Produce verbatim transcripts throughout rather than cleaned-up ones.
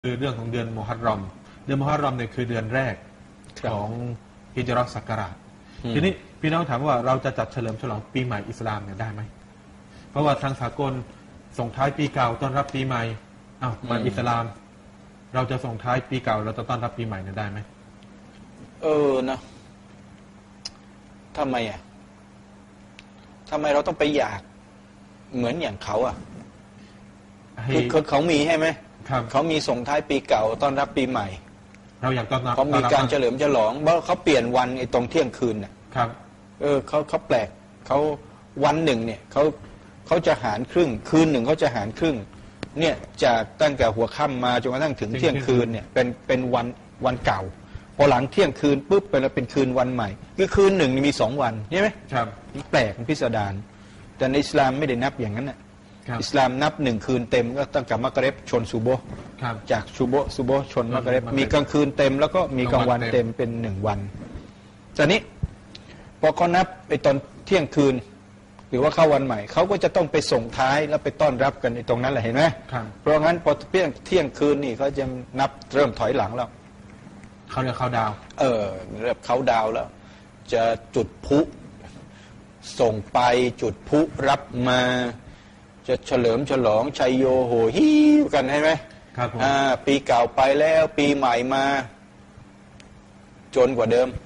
คือเรื่องของเดือนมุฮัรรอมเดือนมุฮัรรอมเนี่ยคือเดือนแรกของฮิจเราะห์ศักราชทีนี้พี่น้องถามว่าเราจะจัดเฉลิมฉลองปีใหม่อิสลามเนี่ยได้ไหมเพราะว่าทางสากลส่งท้ายปีเก่าต้อนรับปีใหม่อ้าวมาอิสลามเราจะส่งท้ายปีเก่าเราจะต้อนรับปีใหม่เนี่ยได้ไหมเออนะทำไมอ่ะทำไมเราต้องไปอยากเหมือนอย่างเขาอ่ะคือเขามีใช่ไหมเขามีส่งท้ายปีเก่าต้อนรับปีใหม่เราอยากต้อนรับเขามีการเฉลิมฉลองเพราะเขาเปลี่ยนวันไอ้ตรงเที่ยงคืนน่ะครับเออเขาเขาแปลกเขาวันหนึ่งเนี่ยเขาเขาจะหารครึ่งคืนหนึ่งเขาจะหารครึ่งเนี่ยจากตั้งแต่หัวค่ำมาจนกระทั่งถึงเที่ยงคืนเนี่ยเป็นเป็นวันวันเก่าพอหลังเที่ยงคืนปุ๊บไปแล้วเป็นคืนวันใหม่คือคืนหนึ่งมีสองวันใช่ไหมครับแปลกพิสดารแต่ในอิสลามไม่ได้นับอย่างนั้นน่ะอิสลามนับหนึ่งคืนเต็มก็ตั้งแต่มักริบชนซูโบจากซูโบซูโบชนมักริบมีกลางคืนเต็มแล้วก็มีกลางวันเต็มเป็นหนึ่งวันแต่นี้พอเขานับไปตอนเที่ยงคืนหรือว่าเข้าวันใหม่เขาก็จะต้องไปส่งท้ายแล้วไปต้อนรับกันในตรงนั้นแหละเห็นไหมเพราะงั้นพอเที่ยงเที่ยงคืนนี่เขาจะนับเริ่มถอยหลังแล้วเขาเรียกเขาดาวเออเริ่มเขาดาวแล้วจะจุดพลุส่งไปจุดพลุรับมาจะเฉลิมฉลองชัยโยโหฮิวกันใช่ไหมครับผมอ่าปีเก่าไปแล้วปีใหม่มาจนกว่าเดิม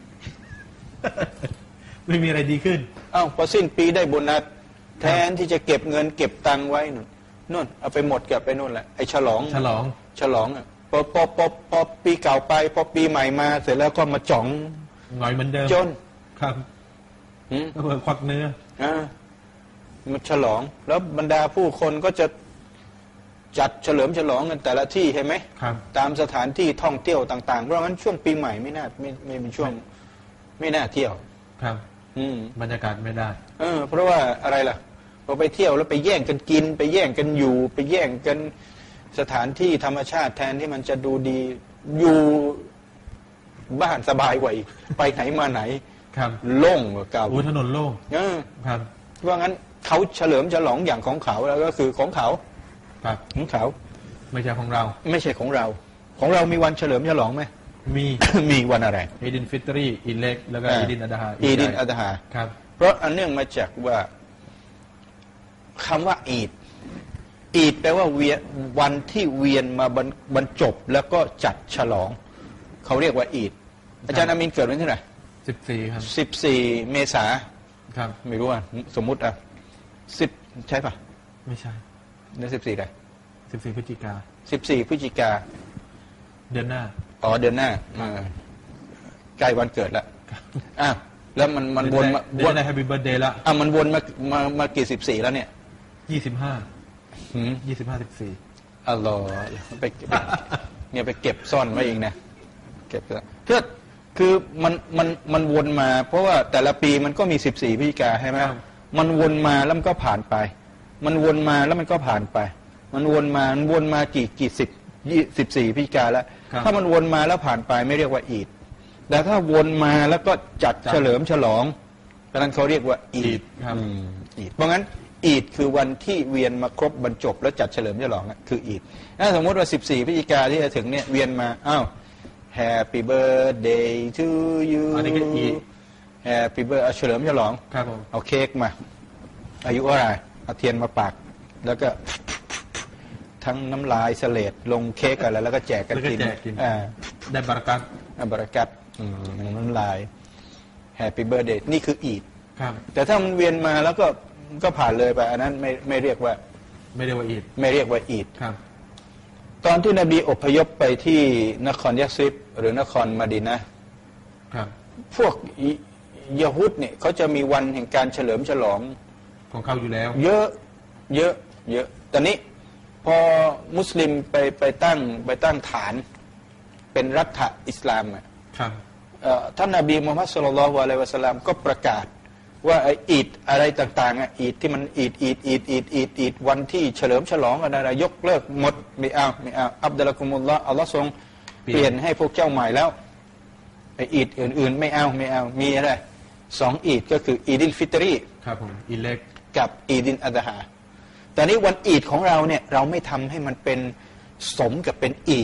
ไม่มีอะไรดีขึ้นอ้าวพอสิ้นปีได้โบนัสแทนที่จะเก็บเงินเก็บตังค์ไว้นู่นนู่นเอาไปหมดเก็บไปนู่นแหละไอ้ฉลองฉลองฉลองอ่ะพอพอพอพอปีเก่าไปพอปีใหม่มาเสร็จแล้วก็มาจ่องหน่อยเหมือนเดิมจนครับอืมก็เปิดควักเนื้ออ่ามันฉลองแล้วบรรดาผู้คนก็จะจัดเฉลิมฉลองกันแต่ละที่ใช่ไหมครับตามสถานที่ท่องเที่ยวต่างๆเพราะงั้นช่วงปีใหม่ไม่น่าไม่ไม่เป็นช่วงไม่น่าเที่ยวครับอืมบรรยากาศไม่ได้เออเพราะว่าอะไรล่ะพอไปเที่ยวแล้วไปแย่งกันกินไปแย่งกันอยู่ไปแย่งกันสถานที่ธรรมชาติแทนที่มันจะดูดีอยู่บ้านสบายกว่าอีกไปไหนมาไหนครับโล่งกว่าเก่าอู้ถนนโล่งเออครับเพราะงั้นเขาเฉลิมฉลองอย่างของเขาแล้วก็คือของเขาครับของเขาไม่ใช่ของเราไม่ใช่ของเราของเรามีวันเฉลิมฉลองไหมมีมีวันอะไรอีดินฟิตรีอีเล็กแล้วก็อีดินอัดฮาอีดินอัดฮาครับเพราะอันเนื่องมาจากว่าคำว่าอีดอีดแปลว่าเวียนวันที่เวียนมาบรรจบแล้วก็จัดฉลองเขาเรียกว่าอีดอาจารย์อามินเกิดวันที่ไหนสิบสี่ครับสิบสี่เมษาครับไม่รู้อ่ะสมมุติอ่ะสิบใช่ปะไม่ใช่เดือนสิบสี่ได้สิบสี่พฤศจิกาสิบสี่พฤศจิกาเดือนหน้าอ๋อเดือนหน้าใกล้วันเกิดแล้วอ่ะแล้วมันมันวนมาวนในแฮปปี้เบิร์ธเดย์ละอ่ะมันวนมามามากี่สิบสี่แล้วเนี่ยยี่สิบห้าหืมยี่สิบห้าสิบสี่อัลลอฮ์ไปเนี่ยไปเก็บซ่อนไว้เองนะเก็บเพื่อคือมันมันมันวนมาเพราะว่าแต่ละปีมันก็มีสิบสี่พฤศจิกาใช่ไหมมันวนมาแล้วมันก็ผ่านไปมันวนมาแล้วมันก็ผ่านไปมันวนมามันวนมากี่กี่สิบยี่สิบสี่พฤศจิกาแล้วถ้ามันวนมาแล้วผ่านไปไม่เรียกว่าอีดแต่ถ้าวนมาแล้วก็จัดเฉลิมฉลองเพราะนั้นเขาเรียกว่าอีดอีดเพราะงั้นอีดคือวันที่เวียนมาครบบรรจบแล้วจัดเฉลิมฉลองคืออีดถ้าสมมติว่าสิบสี่พฤศจิกาที่จะถึงเนี่ยเวียนมาอ้าว Happy birthday to you อันนี้ก็อีด Happy birthday เฉลิมฉลองครับผมเอาเค้กมาอายุอะไรเอาเทียนมาปากแล้วก็ทั้งน้ำลายเสลดลงเค้กอะไรแล้วก็แจกกันกินได้บารักัตบารักัตน้ำลาย Happy birthday นี่คืออีดครับแต่ถ้ามันเวียนมาแล้วก็ก็ผ่านเลยไปอันนั้นไม่ไม่เรียกว่าไม่เรียกว่าอีดไม่เรียกว่าอีดครับตอนที่นบีอพยพไปที่นครยะซิบหรือนครมะดีนะห์ครับพวกยะฮูดเนี่ยเขาจะมีวันแห่งการเฉลิมฉลองของเขาอยู่แล้วเยอะเยอะเยอะตอนนี้พอมุสลิมไปไปตั้งไปตั้งฐานเป็นรัฐอิสลามอ่ะครับท่านนบีมุฮัมมัดศ็อลลัลลอฮุอะลัยฮิวะซัลลัมก็ประกาศว่าไอ้อีดอะไรต่างๆอ่ะอีดที่มันอีดอีดอีดอีดอีดอีดวันที่เฉลิมฉลองอะไรยกเลิกหมดไม่เอาไม่เอาอับดุลกุมุลลอฮ์อัลลอฮ์ทรงเปลี่ยนให้พวกเจ้าใหม่แล้วไอ้อีดอื่นๆไม่เอาไม่เอามีอะไรสองอีดก็คืออีดิลฟิตรีครับผมอีเล็กกับอีดินอัดฮาแต่นี้วันอีดของเราเนี่ยเราไม่ทำให้มันเป็นสมกับเป็นอีด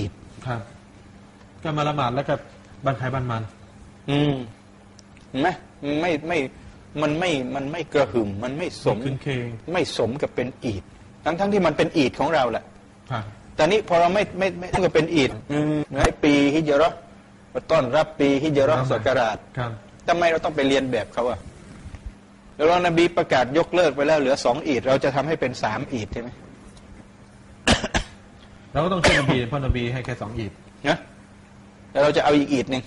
ครับ ก็มาละหมาดแล้วก็บันใครบันมันอืมเห็นไหมไม่ไม่มันไม่มันไม่กระหึ่มมันไม่สมขึ้นเคงไม่สมกับเป็นอีดทั้งทั้งที่มันเป็นอีดของเราแหละครับแต่นี้พอเราไม่ไม่ไม่ต้องเป็นอีดในปีฮิจเราะห์มาต้อนรับปีฮิจเราะห์ศักราชครับทำไมเราต้องไปเรียนแบบเขาอะแล้วนบีประกาศยกเลิกไปแล้วเหลือสองอีดเราจะทำให้เป็นสามอีดใช่ไหมเราก็ต้องเชื่อนบีเพราะนบีให้แค่สองอีดนะแล้วเราจะเอาอีกอีดหนึ่ง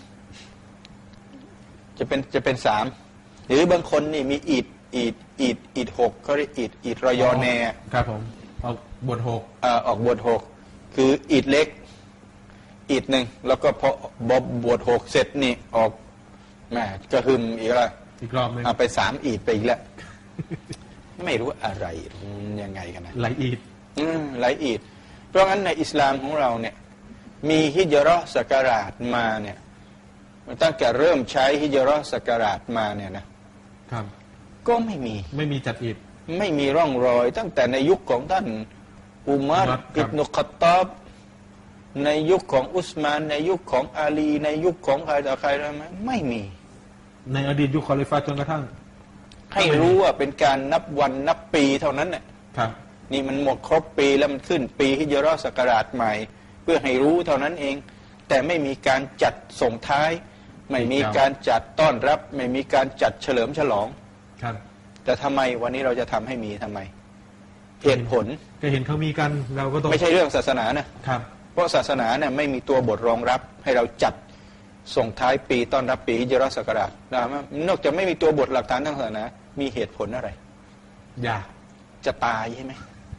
จะเป็นจะเป็นสามหรือบางคนนี่มีอีดอีดอีดอีดหกเขาเรียกอีดอีดรอยอแนครับผมเอาบทหกอ่าออกบทหกคืออีดเล็กอีดหนึ่งแล้วก็พอบบบวชหกเสร็จนี่ออกแหม่กระหึ่มอีกแล้วอีกรอบหนึ่งเอาไปสามอีดไปอีกแล้ว ไม่รู้อะไรยังไงกันนะหลายอีดอืมหลายอีดเพราะงั้นในอิสลามของเราเนี่ยมีฮิจเราะห์ศักราชมาเนี่ยตั้งแต่เริ่มใช้ฮิจเราะห์ศักราชมาเนี่ยนะครับ ก็ไม่มีไม่มีจัดอีดไม่มีร่องรอย ตั้งแต่ในยุคของท่านอุมัรครับอิบนุขัตตาบในยุคของอุสมาน ในยุคของอาลี ในยุคของใครต่อใครแล้วไหมไม่มีในอดีตยุคคอลิฟาจนกระทั่งให้รู้ว่าเป็นการนับวันนับปีเท่านั้นเนี่ยครับนี่มันหมดครบปีแล้วมันขึ้นปีฮิจเราะห์ศักราชใหม่ เพื่อให้รู้เท่านั้นเอง แต่ไม่มีการจัดส่งท้าย ไม่มีการจัดต้อนรับ ไม่มีการจัดเฉลิมฉลองครับแต่ทำไมวันนี้เราจะทำให้มีทำไม เหตุผลก็เห็นเขามีกันเราก็ต้องไม่ใช่เรื่องศาสนานะครับ เพราะศาสนาเนี่ยไม่มีตัวบทรองรับให้เราจัดส่งท้ายปีต้อนรับปีฮิจเราะห์ศักราชนะนอกจากไม่มีตัวบทหลักฐานทางศาสนา มีเหตุผลอะไรอยากจะตายใช่ไหม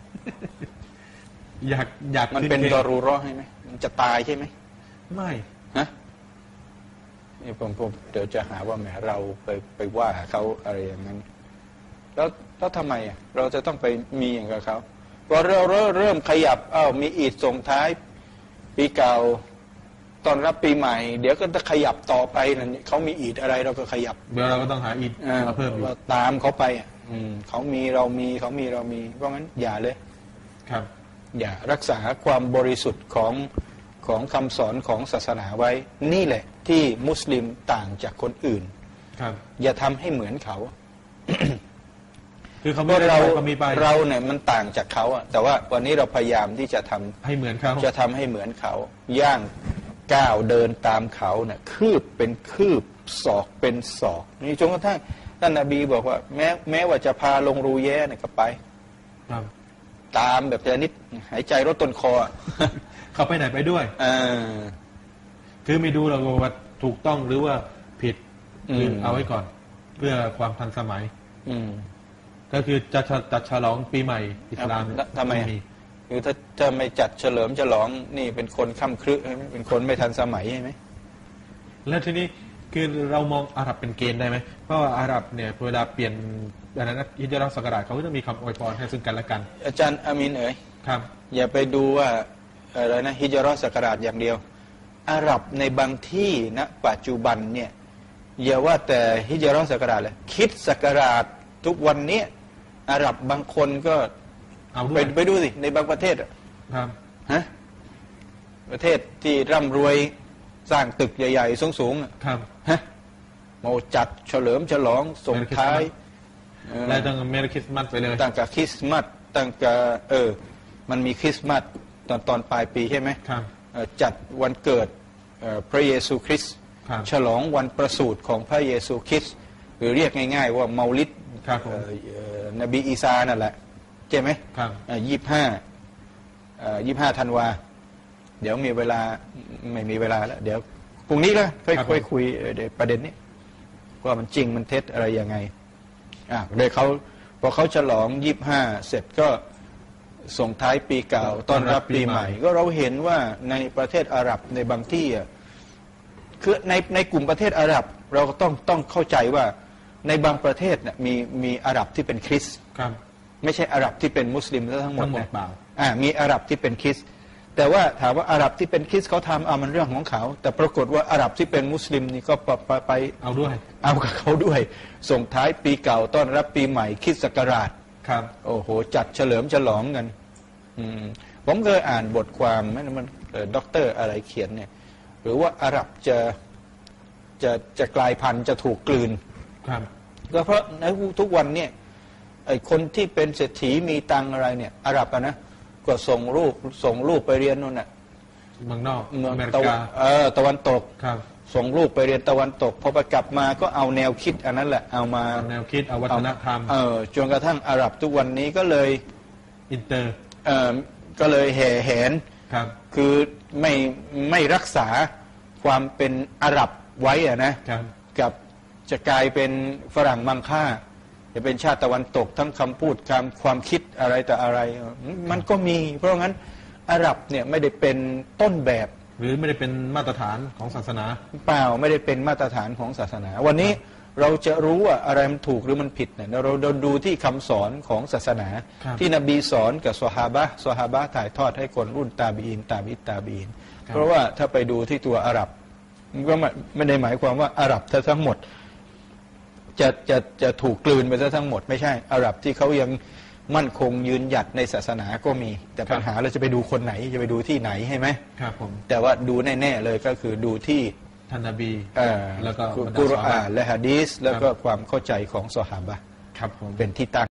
อยากอยากมันเป็นขึ้ดอรูเราะห์ใช่ไหมมันจะตายใช่ไหมไม่ฮะนี่ผมผมเดี๋ยวจะหาว่าแหมเราไปไปว่าเขาอะไรอย่างนั้นแล้วแล้วทำไมอ่ะเราจะต้องไปมีอย่างกับเขาพอเราเริ่มเริ่มขยับอ้าวมีอีดส่งท้าย ปีเก่าตอนรับปีใหม่ เดี๋ยวก็จะขยับต่อไปนั่นเขามีอีดอะไรเราก็ขยับเดี๋ยวเราก็ต้องหาอีดอ่ามาเพิ่มอีกเราตามเขาไปอ่ะอืมเขามีเรามีเขามีเรามีเพราะงั้นอย่าเลยครับอย่ารักษาความบริสุทธิ์ของของคำสอนของศาสนาไว้ นี่แหละที่มุสลิมต่างจากคนอื่นครับอย่าทำให้เหมือนเขาคือเขาเพไม่ราะได้เราก็มีไปเราเนี่ยมันต่างจากเขาอะแต่ว่าวันนี้เราพยายามที่จะทำให้เหมือนเขาจะทำให้เหมือนเขา ย่างก้าวเดินตามเขาเนี่ยคืบเป็นคืบศอกเป็นศอกนี่จนกระทั่งท่านนบีบอกว่า แม้แม้ว่าจะพาลงรูแย้เนี่ยก็ไปครับตามแบบชนิดหายใจรถต้นคออะเขาไปไหนไปด้วยอ่าคือไม่ดูเราว่าถูกต้องหรือว่าผิดอืมคือเอาไว้ก่อน เพื่อความทันสมัยอืมก็คือจะจะจัดฉลองปีใหม่อิสลามแล้วทำไมอ่ะ คือถ้าจะไม่จัดเฉลิมฉลองนี่เป็นคนค่ำครึใช่ไหมเป็นคนไม่ทันสมัยใช่ไหมแล้วทีนี้คือเรามองอาหรับเป็นเกณฑ์ได้ไหมเพราะว่าอาหรับเนี่ยเวลาเปลี่ยนอะไรนะฮิจเราะห์ศักราชเขาก็จะมีคำอวยพรให้ซึ่งกันและกันอาจารย์อามินเอ๋ยครับอย่าไปดูว่าอะไรนะฮิจเราะห์ศักราชอย่างเดียว อาหรับในบางที่ณปัจจุบันเนี่ยอย่าว่าแต่ฮิจเราะห์ศักราชเลยคิดศักราชทุกวันเนี้ยอาหรับบางคนก็เอาด้ไปวยไปดูสิในบางประเทศอะครับฮะประเทศที่ร่ำรวยสร้างตึกใหญ่ๆสูงๆอะครับฮะมาจัดเฉลิมฉลองส่งท้ายเออแล้วต้องเมริคริสต์มาสไปเลยตั้งแต่คริสต์มาสตั้งแต่เออ มันมีคริสต์มาสตอนตอนปลายปีใช่ไหมครับเอ่อจัดวันเกิดเอ่อพระเยซูคริสต์ครับฉลองวันประสูติของพระเยซูคริสต์หรือเรียกง่าย ๆ ว่าเมาลิดครับผมเอ่อเอ่อนบีอีสานั่นแหละใช่ไหมครับยี่ห้ายี่ห้าธันวา เดี๋ยวมีเวลาไม่มีเวลาแล้ว เดี๋ยวพรุ่งนี้ก็ค่อยครับผมค่อยคุยเอ่อเดี๋ยวประเด็นนี้ว่ามันจริงมันเท็จอะไรยังไงอ่ะเลยเขาพอเขาฉลองยี่ห้าเสร็จก็ส่งท้ายปีเก่าต้อนรับปีใหม่ ก็เราเห็นว่าในประเทศอาหรับในบางที่อ่ะคือในในกลุ่มประเทศอาหรับ เราก็ต้องต้องเข้าใจว่าในบางประเทศเนี่ยมีมีอาหรับที่เป็นคริสต์ครับไม่ใช่อาหรับที่เป็นมุสลิมทั้งหมดทั้งหมดนะเปล่าอ่ามีอาหรับที่เป็นคริสต์แต่ว่าถามว่าอาหรับที่เป็นคริสต์เขาทำเอามันเรื่องของเขา แต่ปรากฏว่าอาหรับที่เป็นมุสลิมนี่ก็ไปไปไปเอาด้วยเอากับเขาด้วย ส่งท้ายปีเก่าต้อนรับปีใหม่คริสต์ศักราชครับโอ้โหจัดเฉลิมฉลองกัน อืมผมเคยอ่านบทความมันมันด็อกเตอร์อะไรเขียนเนี่ยหรือว่าอาหรับจะจะจะกลายพันธุ์จะถูกกลืนครับก็เพราะในทุกวันเนี่ยไอ้คนที่เป็นเศรษฐีมีตังอะไรเนี่ยอาหรับอะนะก็ส่งลูกส่งลูกไปเรียนนู่นน่ะเมืองนอกเมืองอเมริตะวักานเออตะวันตกครับส่งลูกไปเรียนตะวันตกพอไปกลับมาก็เอาแนวคิดอันนั้นแหละเอามาเอาแนวคิดเอาวัฒนธรรมเออจนกระทั่งอาหรับทุกวันนี้ก็เลยอินเตอร์เออก็เลยแห่แหนครับคือไม่ไม่รักษาความเป็นอาหรับไว้อะนะครับ กับจะกลายเป็นฝรั่งมังค่าจะเป็นชาติตะวันตกทั้งคำพูดคำความคิดอะไรแต่อะไร มันก็มี เพราะงั้นอาหรับเนี่ยไม่ได้เป็นต้นแบบหรือไม่ได้เป็นมาตรฐานของศาสนาเปล่าไม่ได้เป็นมาตรฐานของศาสนา วันนี้เราจะรู้ว่าอะไรมันถูกหรือมันผิดเนี่ยเราเราดูที่คำสอนของศาสนาครับที่นบีสอนกับซอฮาบะห์ซอฮาบะห์ถ่ายทอดให้คนรุ่นตาบีอินตาบิตาบีอินครับเพราะว่าถ้าไปดูที่ตัวอาหรับมันก็ไม่ไม่ได้หมายความว่าอาหรับทั้งหมดจะจะจะถูกกลืนไปซะทั้งหมดไม่ใช่อาหรับที่เขายังมั่นคงยืนหยัดในศาสนาก็มี แต่ปัญหาเราจะไปดูคนไหนจะไปดูที่ไหนใช่ไหมครับผมแต่ว่าดูแน่ๆเลยก็คือดูที่ท่านนบีเอ่อแล้วก็บรรดากุรซอฮาบะห์อานและฮะดีษแล้วก็ความเข้าใจของซอฮาบะห์ครับผมเป็นที่ตั้ง